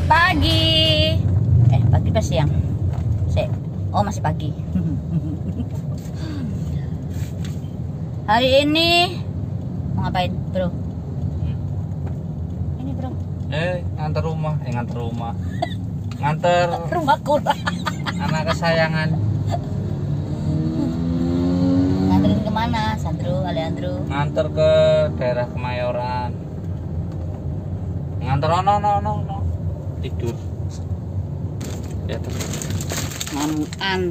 Pagi. Pagi pas siang? Oh, masih pagi. Hari ini mau ngapain, bro? Ini, bro. Nganter rumah. Nganter Rumahku. anak kesayangan. Nganterin kemana, Sandro, Alejandro? Nganter ke daerah Kemayoran. Nganter no. Tidur. Ya terus. Ngamuan.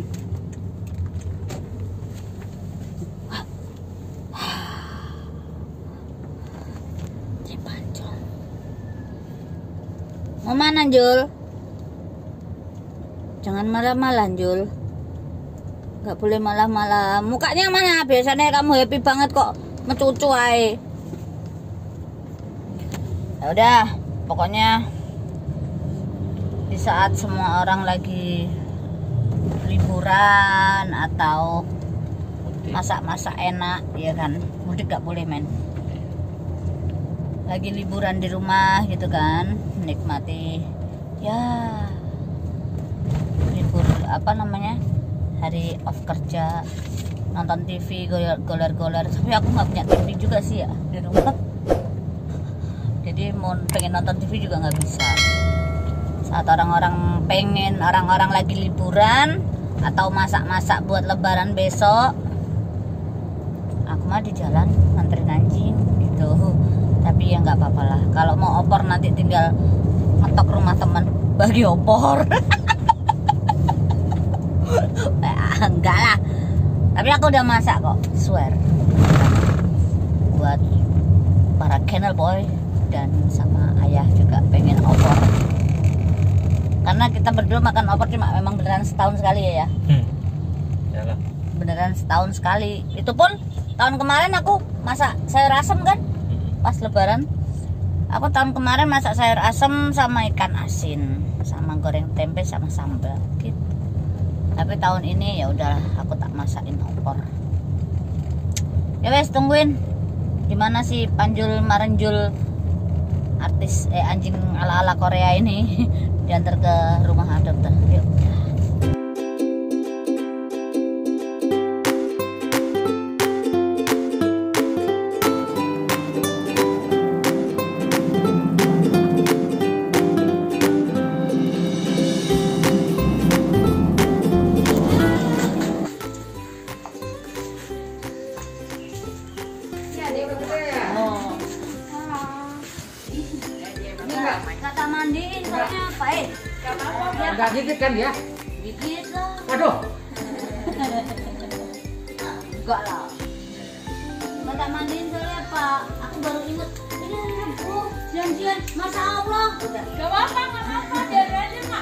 Mau mana, Jul? Jangan malah-malah, Jul. Gak boleh malah-malah. Mukanya mana? Biasanya kamu happy banget kok, mencucu aja. Ya udah, pokoknya di saat semua orang lagi liburan atau masak-masak enak, ya kan? Mudik gak boleh, men. Lagi liburan di rumah gitu kan, menikmati ya libur hari off kerja, nonton TV, goler-goler. Tapi aku nggak punya TV juga sih ya di rumah, jadi pengen nonton TV juga nggak bisa. Saat orang-orang lagi liburan atau masak-masak buat lebaran besok, aku mah di jalan nganterin anjing gitu. Tapi ya nggak apa-apa lah. Kalau mau opor nanti tinggal ngetok rumah teman bagi opor. Enggak lah. Tapi aku udah masak kok, swear. Buat para Kennel Boy dan sama ayah juga pengen opor. Karena kita berdua makan opor cuma memang beneran setahun sekali ya. Yalah. Beneran setahun sekali. Itu pun tahun kemarin aku masak sayur asem kan. Pas lebaran aku tahun kemarin masak sayur asem sama ikan asin sama goreng tempe sama sambal gitu. Tapi tahun ini ya udahlah, aku tak masakin opor. Ya wes, tungguin gimana sih Panjul Marenjul, artis anjing ala-ala Korea ini diantar ke rumah dokter. Yuk. Kata mandiin soalnya pahit. Enggak dikit kan ya? Dikit lah. Waduh. Enggak lah. Kata mandiin soalnya Pak. Aku baru inget. Ini Bu, janjian Masya Allah. Gak apa-apa, biar aja Mak.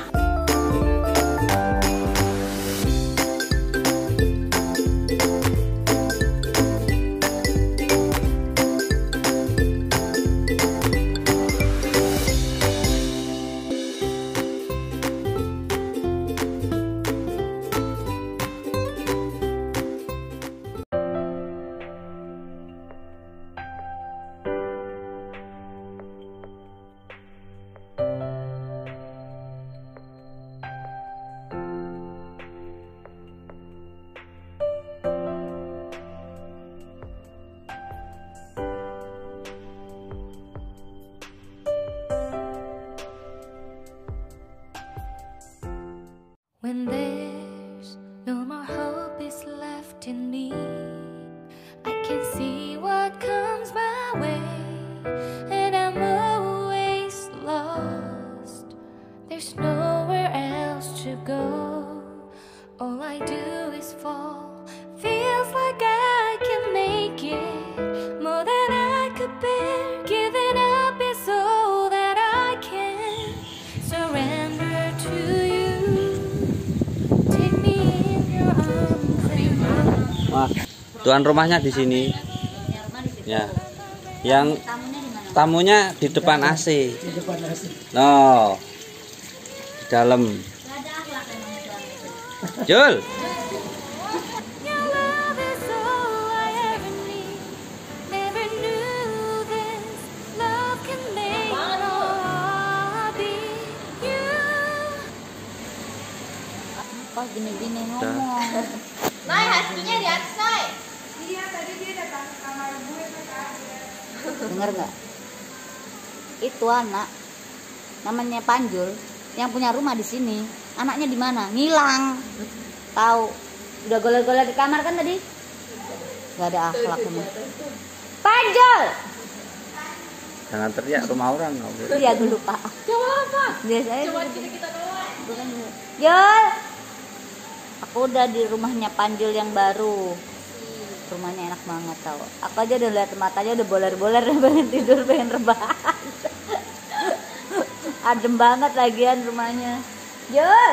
When there's no more hope is left in me, I can see what comes my way, and I'm always lost. There's nowhere else to go. All I do is fall. Feels like I can make it more than I could bear. Giving up is all that I can surrender to you. Wah, tuan rumahnya di sini. Ya. Yang tamunya di depan AC. No. Di dalam. Jul. You gini-gini ngomong. Nay, husky-nya di atas, Nay. Iya, tadi dia datang ke kamar gue pas ada. Dengar nggak? Itu anak namanya Panjul yang punya rumah di sini. Anaknya di mana? Ngilang. Tahu? Udah goler-goler di kamar kan tadi? Gak ada akhlak semua. Panjul. Jangan teriak rumah orang. Iya gue lupa. Coba apa? Biasanya Coba kita doang. bukan. Jul. Aku udah di rumahnya Panjul yang baru. Rumahnya enak banget tau. Aku aja udah lihat matanya udah boler-boler, pengen tidur, pengen rebahan. Adem banget lagian rumahnya. Jul.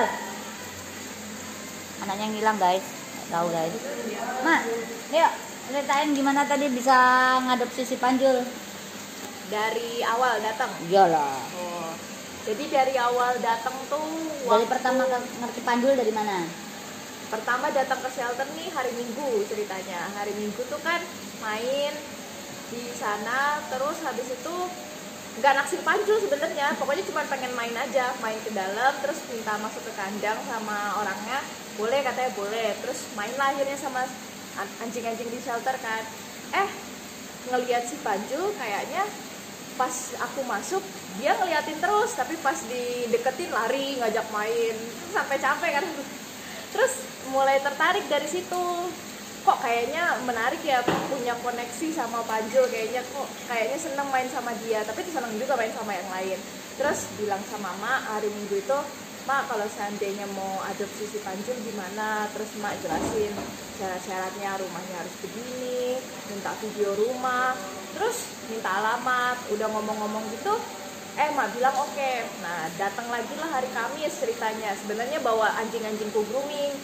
Anaknya ngilang guys. Nggak tahu guys. Mak, yuk ceritain gimana tadi bisa ngadopsi si Panjul. Dari awal datang. Iyalah. Oh. Jadi dari awal datang tuh Dari pertama ngerti Panjul dari mana? pertama datang ke shelter nih hari Minggu ceritanya. Hari Minggu tuh kan main di sana, terus habis itu nggak naksir Panjul sebenarnya, pokoknya cuma pengen main aja, main ke dalam, terus minta masuk ke kandang sama orangnya, boleh katanya boleh, terus main lah akhirnya sama anjing-anjing di shelter kan. Ngelihat si Panjul kayaknya pas aku masuk dia ngeliatin terus, tapi pas dideketin lari ngajak main sampai capek kan. Terus mulai tertarik dari situ, kok kayaknya menarik ya, punya koneksi sama Panjul, kayaknya seneng main sama dia, tapi seneng juga main sama yang lain. Terus bilang sama Mak hari Minggu itu, Mak kalau seandainya mau adopsi si Panjul gimana? Terus Mak jelasin syarat-syaratnya, rumahnya harus begini, minta video rumah, terus minta alamat, udah ngomong-ngomong gitu. Mak bilang oke. Nah datang lagi lah hari Kamis ceritanya, sebenarnya bawa anjing-anjingku grooming,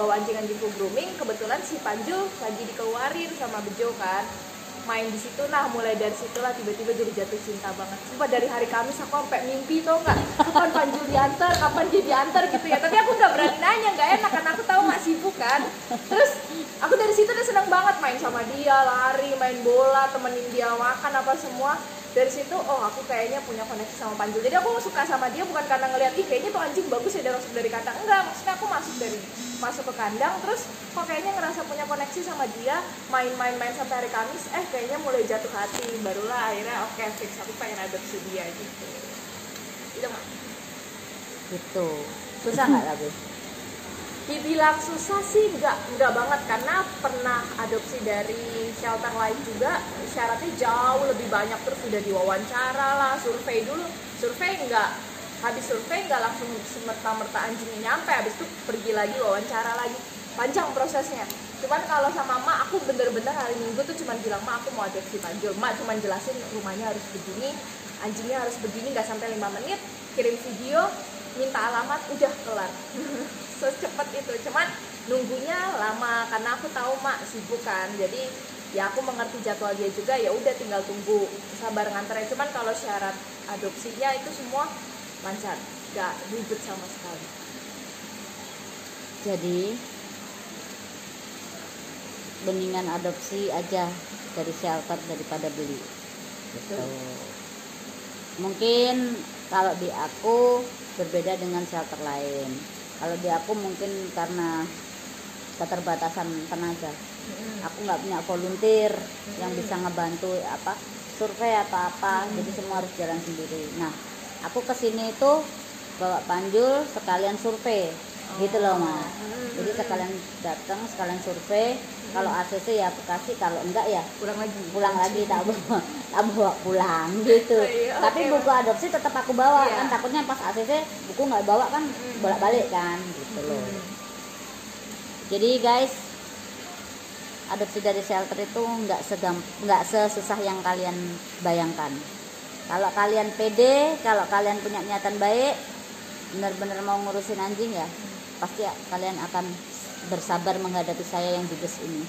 kebetulan si Panjul lagi dikeluarin sama Bejo kan, main di situ. Nah mulai dari situlah tiba-tiba jadi jatuh cinta banget. Sumpah dari hari Kamis aku sampai mimpi tau nggak, kapan Panjul diantar, kapan dia diantar gitu ya. Tapi aku nggak berani nanya, nggak enak karena aku tahu Mak sibuk kan. Terus aku dari situ udah seneng banget main sama dia, lari, main bola, temenin dia makan apa semua. Dari situ aku kayaknya punya koneksi sama Panjul. Jadi aku suka sama dia bukan karena ngeliat kayaknya tuh anjing bagus ya dia masuk dari kandang, enggak, maksudnya aku masuk ke kandang, terus kok kayaknya ngerasa punya koneksi sama dia, main-main sampai hari Kamis, kayaknya mulai jatuh hati, barulah akhirnya oke, fix aku pengen adopsi dia gitu. Itu Mak. Gitu. Susah nggak tapi? Dibilang susah sih enggak banget, karena pernah adopsi dari shelter lain juga, syaratnya jauh lebih banyak, terus udah diwawancara lah, survei dulu, habis survei nggak langsung semerta-merta anjingnya nyampe, habis itu pergi lagi wawancara lagi, panjang prosesnya. Cuman kalau sama Mak aku bener-bener hari Minggu tuh cuman bilang, Mak aku mau adopsi Panjul. Mak cuman jelasin rumahnya harus begini, anjingnya harus begini, nggak sampai 5 menit, kirim video, minta alamat, udah kelar. Secepat itu. Cuman nunggunya lama karena aku tahu Mak sibuk kan, jadi ya aku mengerti jadwal dia juga, ya udah tinggal tunggu, sabar nganternya. Cuman kalau syarat adopsinya itu semua lancar, nggak ribet sama sekali. Jadi mendingan adopsi aja dari shelter daripada beli. Gitu. Mungkin kalau di aku berbeda dengan shelter lain. Kalau di aku mungkin karena keterbatasan tenaga, aku nggak punya volunteer yang bisa ngebantu survei atau apa, jadi semua harus jalan sendiri. Nah aku kesini itu bawa Panjul sekalian survei, gitu loh Mas. Jadi sekalian datang sekalian survei. Kalau ACC ya aku kasih, kalau enggak ya pulang lagi tak bawa pulang gitu. Tapi buku adopsi tetap aku bawa kan, takutnya pas ACC buku nggak bawa kan bolak-balik kan gitu loh. Jadi guys, adopsi dari shelter itu nggak sesusah yang kalian bayangkan. Kalau kalian pede, kalau kalian punya niatan baik, benar-benar mau ngurusin anjing ya, pasti kalian akan bersabar menghadapi saya yang judes ini.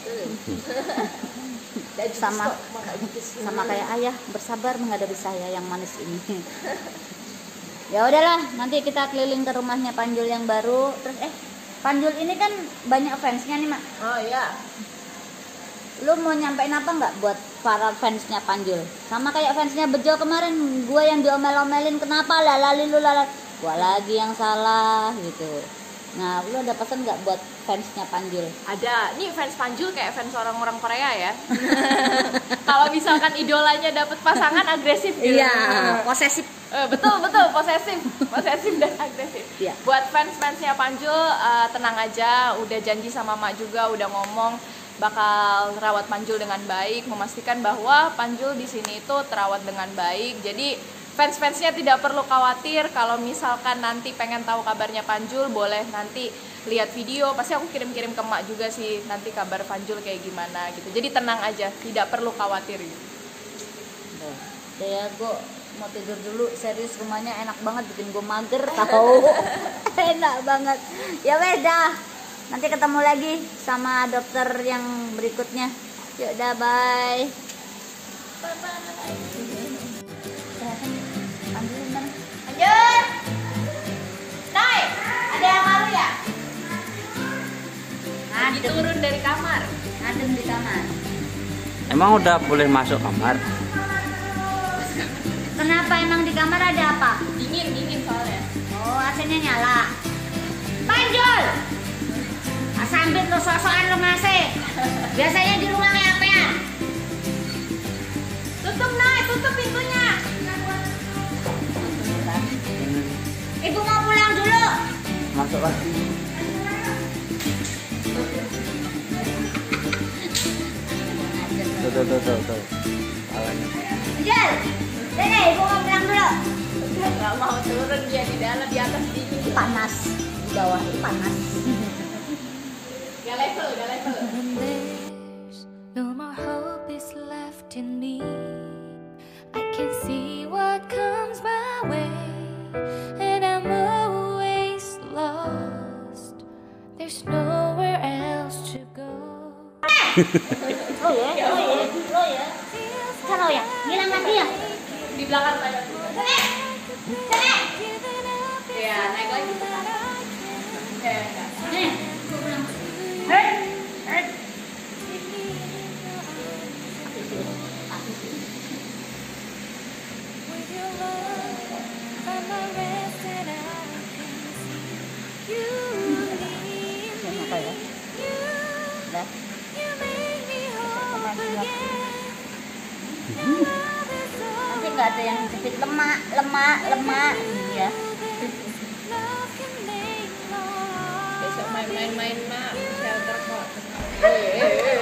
sama kayak ayah bersabar menghadapi saya yang manis ini. Ya udahlah, nanti kita keliling ke rumahnya Panjul yang baru. Terus Panjul ini kan banyak fansnya nih Mak. Oh iya. Lu mau nyampein apa nggak buat para fansnya Panjul? Sama kayak fansnya Bejo kemarin, gua yang diomel-omelin kenapa lalali lu lalali, gua lagi yang salah gitu. Nah, lu ada pesan nggak buat fansnya Panjul? Ada, nih fans Panjul kayak fans orang-orang Korea ya. Kalau misalkan idolanya dapet pasangan agresif gitu. Iya, posesif. Betul, posesif dan agresif. Iya. Buat fans-fansnya Panjul, tenang aja, udah janji sama Mak juga, udah ngomong bakal rawat Panjul dengan baik, memastikan bahwa Panjul di sini itu terawat dengan baik. Jadi fans-fansnya tidak perlu khawatir kalau misalkan nanti pengen tahu kabarnya Panjul, boleh nanti lihat video, pasti aku kirim-kirim ke Mak juga sih nanti kabar Panjul kayak gimana gitu. Jadi tenang aja, tidak perlu khawatir gitu. Udah ya, gue mau tidur dulu. Serius, rumahnya enak banget, bikin gue mager tau. Enak banget. Ya wes dah, nanti ketemu lagi sama dokter yang berikutnya. Yuk dah, bye. Lanjut. Nay, ada yang malu ya? Lagi turun dari kamar. Adem di kamar. Emang udah boleh masuk kamar? Kenapa emang di kamar ada apa? Dingin soalnya. Oh, AC-nya nyala. Panjul! Sambil lu sok-sokan lu ngasih. Biasanya di rumah kayak apa ya? Tutup, Nay, tutup pintunya. Ibu mau pulang dulu. Masuk lagi. Tuh. Palanya. Jel, Dede, ibu mau pulang dulu. Gak mau turun, dia di dalam, di atas dingin. Panas, di bawah ini panas. Gak level. When there's no more hope is left in me, I can see what comes my way, and I'm always lost. There's nowhere else to go. Lo ya. Kan lo ya, bilang lagi ya. Di belakang ada. Ya, naik lagi. Nih, gue pulang. With your love, find my rest and I can see you leave me. Apa ya? Udah. You make me hope again. Nanti nggak ada yang jepit lemak. Iya. Love can make my heart Besok main-main, Mak. Shelter kok.